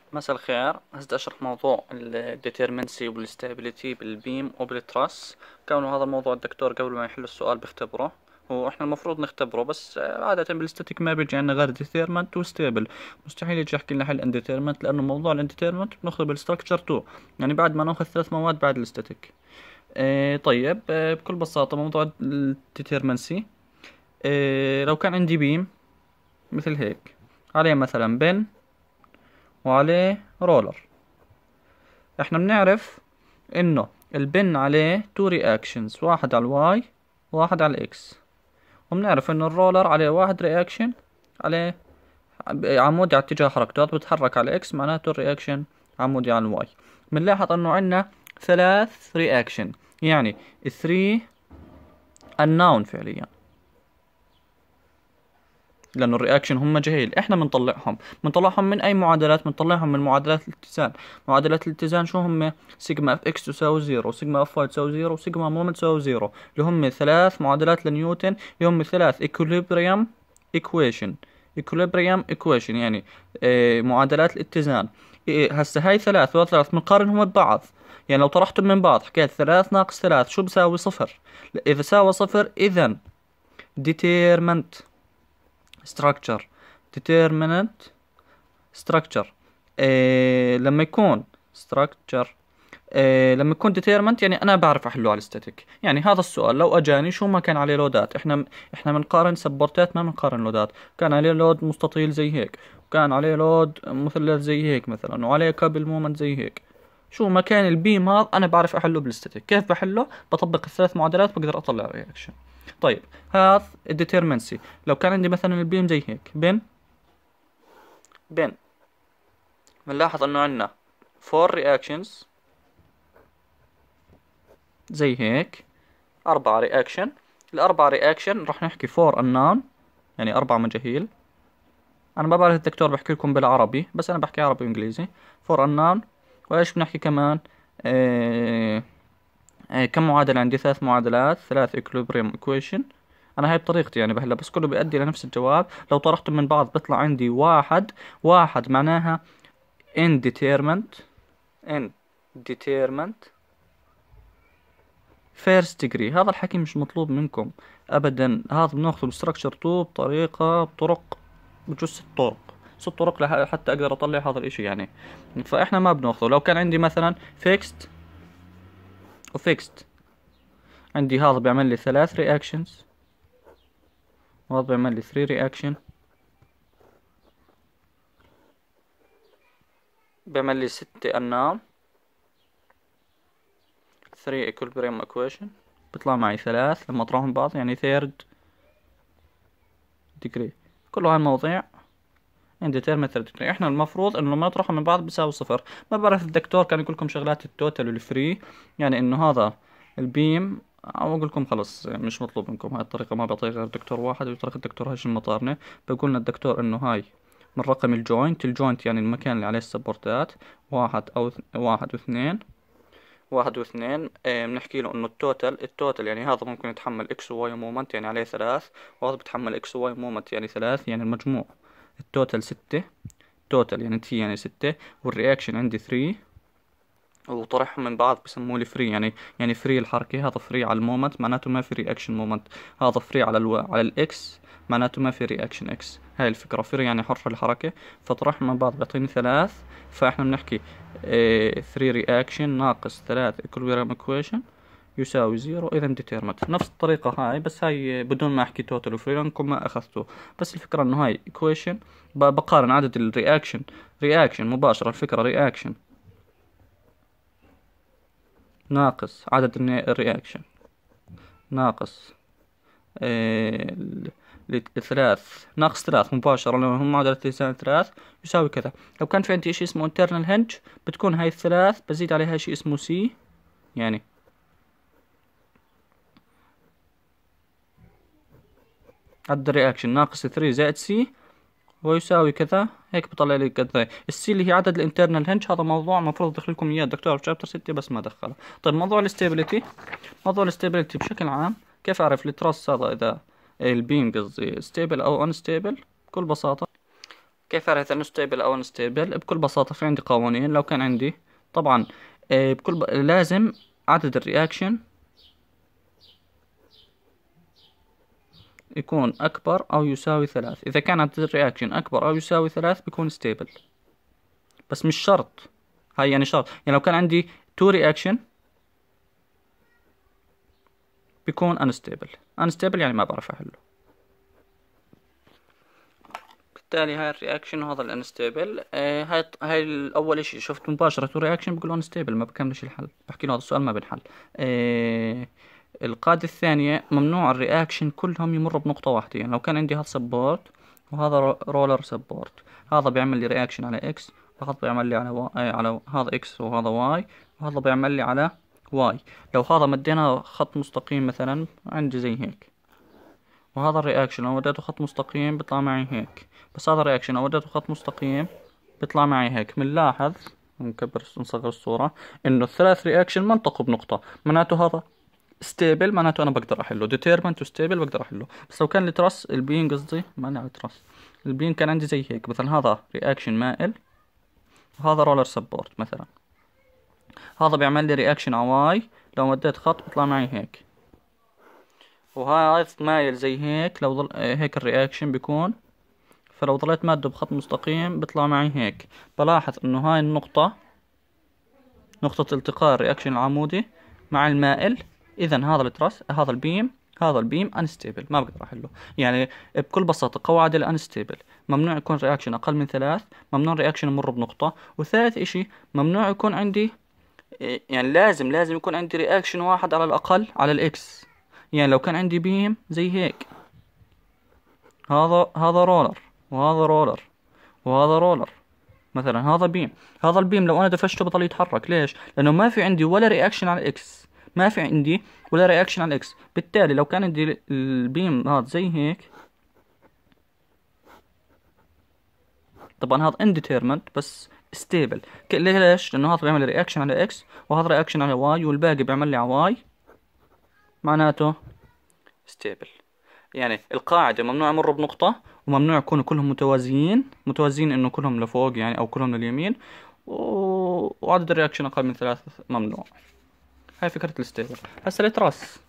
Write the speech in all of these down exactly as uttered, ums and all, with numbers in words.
مساء الخير. هسه اشرح موضوع الديترمنسي والستابيليتي بالبيم وبالتراس. كونه هذا الموضوع الدكتور قبل ما يحل السؤال بيختبره، واحنا المفروض نختبره، بس عادة بالستاتيك ما بيجي عندنا غير ديترمنت وستابل. مستحيل يجي يحكي لنا حل انديترمنت، لانه موضوع الانديترمنت بناخذه بالستركتشر تو، يعني بعد ما ناخذ ثلاث مواد بعد الستاتيك. اه طيب، اه بكل بساطة موضوع الديترمنسي، اه لو كان عندي بيم مثل هيك، عليه مثلا بن وعليه رولر، احنا بنعرف انه البن عليه تو رياكشنز، واحد على الواي واحد على الاكس، وبنعرف انه الرولر عليه واحد رياكشن، عليه عمودي على اتجاه حركته بتحرك على الاكس، معناته الرياكشن عمودي على الواي. بنلاحظ انه عندنا ثلاث رياكشن، يعني ثري unknown فعليا، لانه الرياكشن هم جهيل، احنا بنطلعهم بنطلعهم من اي معادلات؟ بنطلعهم من معادلات الاتزان. معادلات الاتزان شو هم؟ سيجما اف اكس تساوي زيرو، سيجما اف واي تساوي زيرو، وسيجما مومنت تساوي زيرو، اللي هم ثلاث معادلات لنيوتن، اللي هم ثلاث equilibrium equation equilibrium equation يعني اه معادلات الاتزان. إيه هسه هاي ثلاث وثلاث بنقارنهم ببعض، يعني لو طرحتم من بعض حكيت ثلاث ناقص ثلاث شو بساوي؟ صفر. اذا ساوى صفر اذا determinant structure determinant structure. إيه لما يكون structure، إيه لما يكون determinant يعني انا بعرف احله على الستاتيك. يعني هذا السؤال لو اجاني شو ما كان عليه لودات، احنا احنا بنقارن سبورتات ما بنقارن لودات. كان عليه لود مستطيل زي هيك، وكان عليه لود مثلث زي هيك مثلا، وعليه كابل مومنت زي هيك، شو ما كان البيم هذا انا بعرف احله بالستاتيك. كيف بحله؟ بطبق الثلاث معادلات بقدر اطلع رياكشن. طيب هذا الديترمنسي. لو كان عندي مثلا البيم زي هيك، بن بن بنلاحظ انه عندنا فور رياكشنز زي هيك، اربعة رياكشن. الاربعة رياكشن راح نحكي فور unknown، يعني اربع مجاهيل. انا ما بعرف الدكتور بحكي لكم بالعربي، بس انا بحكي عربي وانجليزي. فور unknown. وايش بنحكي كمان؟ ايه ايه كم معادلة عندي؟ ثلاث معادلات، ثلاث equilibrium equation. انا هاي بطريقتي يعني بحلها، بس كله بيؤدي لنفس الجواب. لو طرحتم من بعض بيطلع عندي واحد. واحد معناها indeterminate indeterminate first degree. هذا الحكي مش مطلوب منكم ابدا، هذا بناخذه بالستركشر تو بطريقة بطرق بجوز ست طرق، ست طرق لحتى اقدر اطلع هذا الاشي يعني. فاحنا ما بناخذه. لو كان عندي مثلا fixed وفيكست، عندي هذا بيعمل لي ثلاث رياكشنز، وهذا بيعمل لي ثري رياكشن، بيعمل لي ستة unknown، ثري equilibrium equation، بيطلع معي ثلاث لما اطرحهم بعض يعني third degree. كل هاي المواضيع indeterminate third degree. احنا المفروض انه ما نطرحهم من بعض بيساوي صفر. ما بعرف الدكتور كان يقول لكم شغلات التوتال والفري، يعني انه هذا البيم، او اقول لكم خلص مش مطلوب منكم هاي الطريقه، ما بعطيها غير دكتور واحد، وطريقه الدكتور هاشم المطارنه. بقول لنا الدكتور انه هاي من رقم الجوينت. الجوينت يعني المكان اللي عليه السبورتات، واحد او واحد واثنين، واحد واثنين. اه بنحكي له انه التوتال التوتال يعني هذا ممكن يتحمل اكس وواي مومنت، يعني عليه ثلاث، وهذا بيتحمل اكس وواي مومنت يعني ثلاث، يعني المجموع التوتال ستة. توتال يعني تي يعني ستة، والرياكشن عندي ثري، وطرحهم من بعض بسموه لي فري، يعني يعني فري الحركة. هذا فري على المومنت معناته ما في رياكشن مومنت، هذا فري على الو... على الاكس معناته ما في رياكشن اكس. هاي الفكرة، فري يعني حر الحركة. فطرحهم من بعض بيعطيني ثلاث، فاحنا بنحكي اه ثري رياكشن ناقص ثلاث equilibrium equation يساوي زيرو، اذا determinate. نفس الطريقة هاي، بس هاي بدون ما احكي توتال وفري لانكم ما اخذتوه. بس الفكرة انه هاي equation بقارن عدد الرياكشن، رياكشن مباشرة. الفكرة رياكشن ناقص عدد الرياكشن ناقص إيه الثلاث، ناقص ثلاث مباشرة لو هم معادلة الاتزان ثلاث يساوي كذا. لو كان في عندي شيء اسمه internal hinge، بتكون هاي الثلاث بزيد عليها شيء اسمه سي، يعني عدد الرياكشن ناقص ثري زائد سي ويساوي كذا. هيك بطلع لي قد السي اللي هي عدد الانترنال هنج. هذا موضوع المفروض ادخل لكم اياه الدكتور في شابتر ستة بس ما دخله. طيب موضوع الاستابيليتي، موضوع الاستابيليتي بشكل عام كيف اعرف التراس هذا اذا البيم قصدي ستيبل او انستيبل؟ بكل بساطة كيف أعرف إنه ستيبل أو انستيبل؟ بكل بساطة في عندي قوانين. لو كان عندي طبعا آه، بكل ب... لازم عدد الرياكشن يكون أكبر أو يساوي ثلاث. إذا كان عدد الرياكشن أكبر أو يساوي ثلاث بيكون ستيبل، بس مش شرط. هاي يعني شرط، يعني لو كان عندي تو رياكشن بيكون unstable. unstable يعني ما بعرف أحله. بالتالي هاي الرياكشن وهذا الانستيبل. آه هاي هاي الاول اشي شفت مباشرة تو رياكشن بقول انستيبل، ما بكملش الحل، بحكي له هذا السؤال ما بنحل. آه القاعدة الثانية ممنوع الرياكشن كلهم يمروا بنقطة واحدة. يعني لو كان عندي هذا سبورت وهذا رولر سبورت، هذا بيعمل لي رياكشن على اكس وهذا بيعمل لي على واي، آه على هذا اكس وهذا واي وهذا بيعمل لي على واي. لو هذا مدينا خط مستقيم مثلا عندي زي هيك، وهذا الرياكشن لو وديته خط مستقيم بيطلع معي هيك، بس هذا الرياكشن لو وديته خط مستقيم بيطلع معي هيك. بنلاحظ نكبر نصغر الصورة انه الثلاث رياكشن ما التقوا بنقطة، معناته هذا ستيبل، معناته انا بقدر احله. ديتيرمنت وستيبل بقدر احله. بس لو كان التراس البين قصدي ما على التراس البين كان عندي زي هيك مثلا، هذا رياكشن مائل وهذا رولر سبورت مثلا، هذا بيعمل لي رياكشن على واي، لو مديت خط بيطلع معي هيك، وهذا مايل زي هيك. لو ضل هيك الرياكشن بيكون، فلو ضليت ماده بخط مستقيم بيطلع معي هيك. بلاحظ انه هاي النقطة نقطة التقاء الرياكشن العمودي مع المائل. اذا هذا التراس هذا البيم هذا البيم انستيبل، ما بقدر احله. يعني بكل بساطة قواعد الانستيبل ممنوع يكون رياكشن اقل من ثلاث، ممنوع رياكشن يمر بنقطة، وثالث اشي ممنوع يكون عندي، يعني لازم لازم يكون عندي رياكشن واحد على الاقل على الاكس. يعني لو كان عندي بيم زي هيك، هذا هذا رولر وهذا رولر وهذا رولر مثلا، هذا بيم، هذا البيم لو انا دفشته بطل يتحرك. ليش؟ لانه ما في عندي ولا رياكشن على الاكس، ما في عندي ولا رياكشن على الاكس. بالتالي لو كان عندي البيم هذا زي هيك، طبعا هذا انديتيرمنت بس ستيبل. ليش؟ لانه هذا بيعمل رياكشن على اكس وهذا رياكشن على واي والباقي بيعمل لي على واي، معناته ستيبل. يعني القاعدة ممنوع يمروا بنقطة، وممنوع يكونوا كلهم متوازيين متوازيين انه كلهم لفوق يعني او كلهم لليمين، و... وعدد الرياكشن اقل من ثلاثة ممنوع. هاي فكرة الستيبل. هسا التراس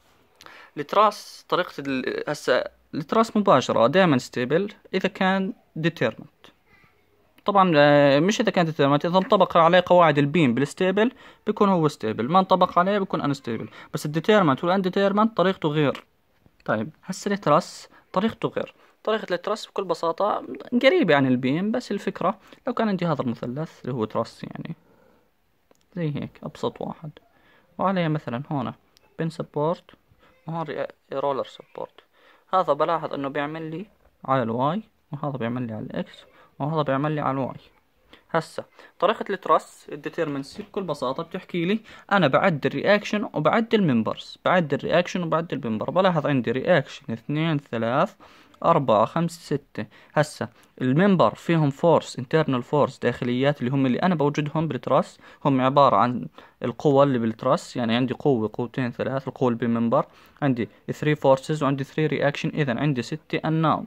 التراس طريقة ال... هسا التراس مباشرة دائما ستيبل اذا كان ديتيرمنت. طبعا مش اذا كان ديتيرمنت، اذا انطبق عليه قواعد البيم بالستيبل بيكون هو ستيبل، ما انطبق عليه بيكون انستيبل. بس الديتيرمنت والانديتيرمنت طريقته غير. طيب هسه التراس طريقته غير. طريقة التراس بكل بساطة قريبة عن البيم، بس الفكرة لو كان عندي هذا المثلث اللي هو تراس يعني زي هيك أبسط واحد، وعليه مثلا هون بين سبورت وهون رولر سبورت، هذا بلاحظ انه بيعمل لي على الواي وهذا بيعمل لي على الاكس وهذا بيعمل لي على الواي. هسا طريقة التراس الديترمنسي بكل بساطة بتحكي لي أنا بعد الرياكشن وبعد الممبرز، بعد الرياكشن وبعد الممبر. بلاحظ عندي رياكشن اثنين ثلاث أربعة خمسة ستة. هسا الممبر فيهم فورس انترنال فورس داخليات اللي هم اللي أنا بوجدهم بالتراس، هم عبارة عن القوة اللي بالتراس. يعني عندي قوة قوتين ثلاث، القوة اللي بالممبر عندي ثري فورسز وعندي ثري رياكشن، إذا عندي ستة unknown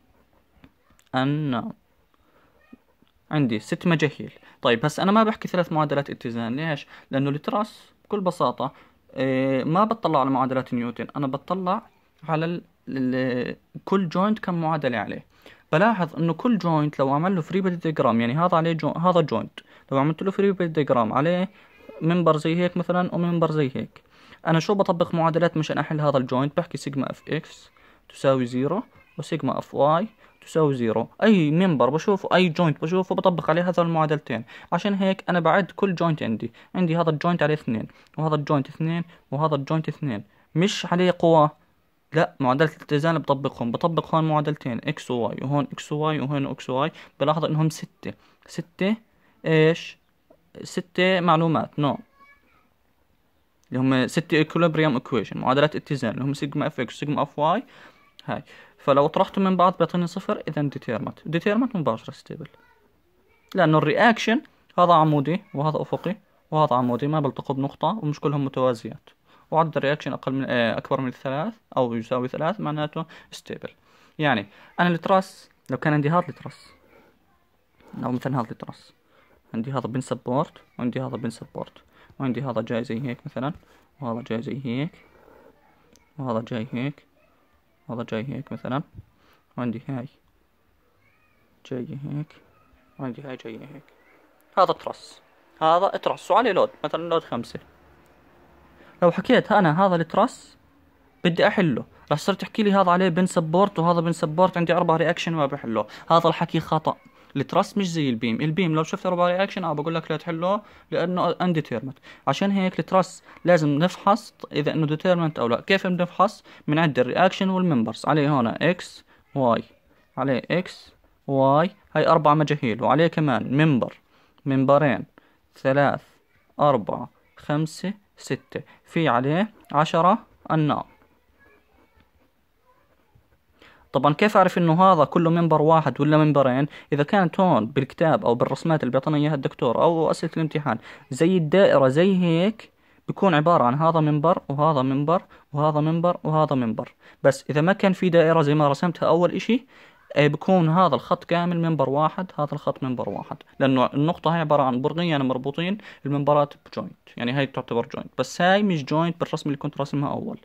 unknown عندي ست مجاهيل. طيب هسه انا ما بحكي ثلاث معادلات اتزان. ليش؟ لانه التراس بكل بساطة إيه ما بطلع على معادلات نيوتن، انا بطلع على ال ال كل جوينت كم معادلة عليه. بلاحظ انه كل جوينت لو عمل له فري بودي ديجرام، يعني هذا عليه جو هذا جوينت لو عملت له فري بودي ديجرام عليه منبر زي هيك مثلا ومنبر زي هيك، انا شو بطبق معادلات مشان احل هذا الجوينت؟ بحكي سيجما اف اكس تساوي زيرو وسيجما اف واي تساوي زيرو. اي منبر بشوفه اي جوينت بشوفه بطبق عليه هذا المعادلتين. عشان هيك انا بعد كل جوينت عندي عندي هذا الجوينت عليه اثنين وهذا الجوينت اثنين وهذا الجوينت اثنين، مش عليه قوة، لا معادلة الاتزان بطبقهم بطبق هون معادلتين اكس وواي وهون اكس وواي وهون اكس وواي. بلاحظ انهم ستة ستة ايش ستة معلومات نو اللي هم ستة equilibrium equation معادلات اتزان اللي هم سيجما اف اكس سيجما اف واي هاي. فلو طرحتهم من بعض بيعطيني صفر، اذا ديتيرمنت ديتيرمنت مباشرة ستيبل، لانه الرياكشن هذا عمودي وهذا افقي وهذا عمودي ما بيلتقوا بنقطة ومش كلهم متوازيات، وعدد الرياكشن اقل من اه اكبر من الثلاث او يساوي ثلاث معناته ستيبل. يعني انا التراس لو كان عندي هذا التراس أو مثلا هذا الترس عندي هذا بين سبورت، وعندي هذا بين سبورت، وعندي هذا جاي زي هيك مثلا، وهذا جاي زي هيك، وهذا جاي هيك، وهذا جاي هيك مثلا، وعندي هاي جاي هيك، وعندي هاي جاي هيك. هذا ترس، هذا ترس وعليه لود مثلا لود خمسة. لو حكيت انا هذا الترس بدي احله، راح صرت تحكي لي هذا عليه بن سبورت وهذا بن سبورت، عندي اربع رياكشن ما بحله. هذا الحكي خطأ. الترس مش زي البيم. البيم لو شفت اربع رياكشن اه بقول لك لا تحله لانه انديتيرمنت. عشان هيك الترس لازم نفحص اذا انه ديتيرمنت او لا. كيف بنفحص؟ من عند الرياكشن والممبرز. عليه هنا اكس واي، عليه اكس واي، هاي اربع مجاهيل، وعليه كمان ممبر، ممبرين، ثلاث، اربعة، خمسة، ستة، في عليه عشرة النار. طبعا كيف اعرف انه هذا كله منبر واحد ولا منبرين؟ اذا كانت هون بالكتاب او بالرسمات اللي بيعطينا اياها الدكتور او اسئله الامتحان زي الدائره زي هيك، بيكون عباره عن هذا منبر وهذا منبر وهذا منبر وهذا منبر. بس اذا ما كان في دائره زي ما رسمتها اول اشي، آه، بكون هذا الخط كامل منبر واحد، هذا الخط منبر واحد، لانه النقطه هي عباره عن برغين يعني مربوطين المنبرات بجوينت، يعني هاي تعتبر جوينت، بس هاي مش جوينت بالرسم اللي كنت راسمها اول.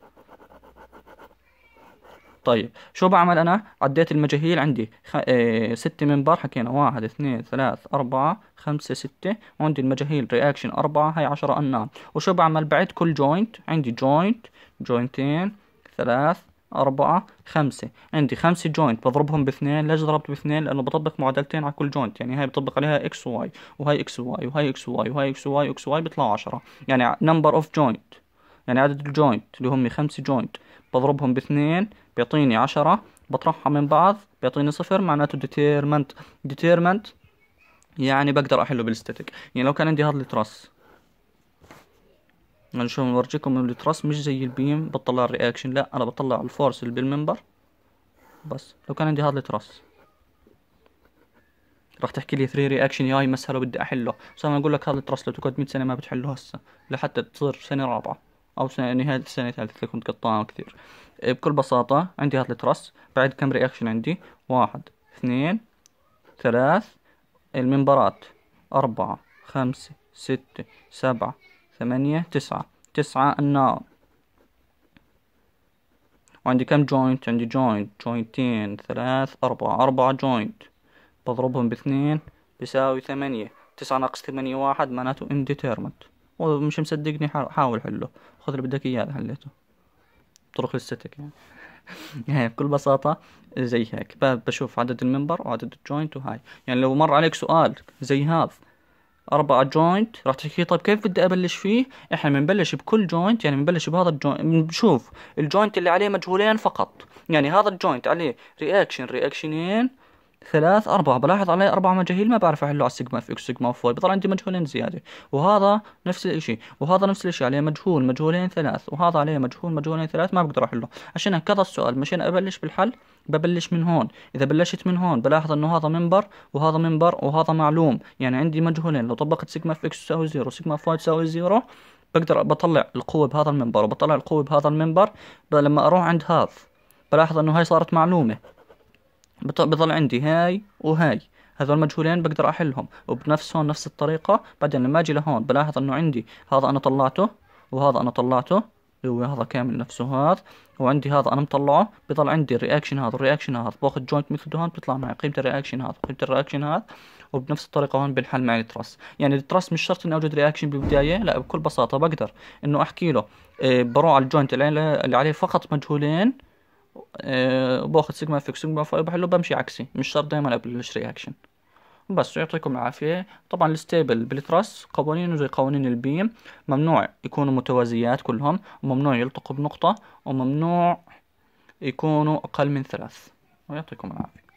طيب شو بعمل انا؟ عديت المجاهيل عندي خ... اه... ست منبر، حكينا واحد اثنين ثلاث اربعة خمسة ستة، وعندي المجاهيل رياكشن اربعة، هاي عشرة انان. وشو بعمل بعد كل جوينت؟ عندي جوينت، جوينتين، ثلاث، أربعة، خمسة، عندي خمسة جوينت بضربهم باثنين. ليش ضربت باثنين؟ لأنه بطبق معادلتين على كل جوينت، يعني هاي بطبق عليها اكس واي، وهاي اكس واي، وهاي اكس واي، وهاي اكس واي، واكس واي، بيطلعوا عشرة. يعني نمبر اوف جوينت، يعني عدد الجوينت اللي هم خمسة جوينت بضربهم باثنين بيعطيني عشرة، بطرحها من بعض بيعطيني صفر، معناته ديتيرمنت. ديتيرمنت يعني بقدر احله بالستاتيك. يعني لو كان عندي هذا التراس، يعني شو بورجيكم انه التراس مش زي البيم بطلع الرياكشن، لا انا بطلع الفورس اللي بالمنبر بس. لو كان عندي هذا التراس راح تحكي لي ثري رياكشن ياي مسهله بدي احله، بس انا اقول لك هذا التراس لو تقعد مية سنه ما بتحله هسه، لحتى تصير سنه رابعه او سنه نهايه السنه الثالثه اللي كنت قطعان كثير. بكل بساطه عندي هذا التراس، بعد كم رياكشن عندي؟ واحد، اثنين، ثلاث، المنبرات أربعة، خمسة، ستة، سبعة، ثمانية، تسعة، تسعة النار. وعندي كم جوينت؟ عندي جوينت، جوينتين، ثلاث، أربعة، أربعة جوينت بضربهم باثنين بيساوي ثمانية. تسعة ناقص ثمانية واحد، معناته indeterminate. ومش مصدقني حاول حله، خذ اللي بدك اياه حليته. طرق للستك يعني. يعني بكل بساطة زي هيك بشوف عدد المنبر وعدد الجوينت وهاي. يعني لو مر عليك سؤال زي هذا أربعة جوينت راح تحكي طيب كيف بدي أبلش فيه؟ إحنا بنبلش بكل جوينت، يعني بنبلش بهذا الجوينت، بنشوف الجوينت اللي عليه مجهولين فقط. يعني هذا الجوينت عليه رياكشن، رياكشنين، ثلاث، أربعة، بلاحظ عليه أربع مجاهيل ما بعرف أحله على السيجما اف اكس سيجما اف واي، بضل عندي مجهولين زيادة. وهذا نفس الإشي، وهذا نفس الإشي، عليه مجهول، مجهولين، ثلاث، وهذا عليه مجهول، مجهولين، ثلاث، ما بقدر أحله. عشان كذا السؤال مشان أبلش بالحل ببلش من هون. إذا بلشت من هون بلاحظ إنه هذا منبر وهذا منبر وهذا معلوم، يعني عندي مجهولين. لو طبقت سيجما اف اكس تساوي زيرو، سيجما اف واي تساوي زيرو، بقدر بطلع القوة بهذا المنبر وبطلع القوة بهذا المنبر. لما أروح عند هذا بلاحظ إنه هاي صارت معلومة، بضل عندي هاي وهاي، هذول مجهولين بقدر احلهم. وبنفس هون نفس الطريقة. بعدين لما اجي لهون بلاحظ انه عندي هذا انا طلعته وهذا انا طلعته، اللي هو هذا كامل نفسه هذا، وعندي هذا انا مطلعه. بضل عندي الرياكشن هذا، الرياكشن هذا باخذ جوينت ميثود هون بيطلع معي قيمة الرياكشن هذا، قيمة الرياكشن هذا. وبنفس الطريقة هون بنحل معي التراس. يعني التراس مش شرط اني اوجد رياكشن بالبداية، لا بكل بساطة بقدر انه احكي له إيه، بروح على الجوينت اللي عليه فقط مجهولين، أه باخذ سيجما اف اكس سيجما اف واي بحله، بمشي عكسي، مش شرط دائما ابلش رياكشن. بس يعطيكم العافية. طبعا الستيبل بالتراس قوانينه زي قوانين البيم، ممنوع يكونوا متوازيات كلهم، وممنوع يلتقوا بنقطة، وممنوع يكونوا أقل من ثلاث. ويعطيكم العافية.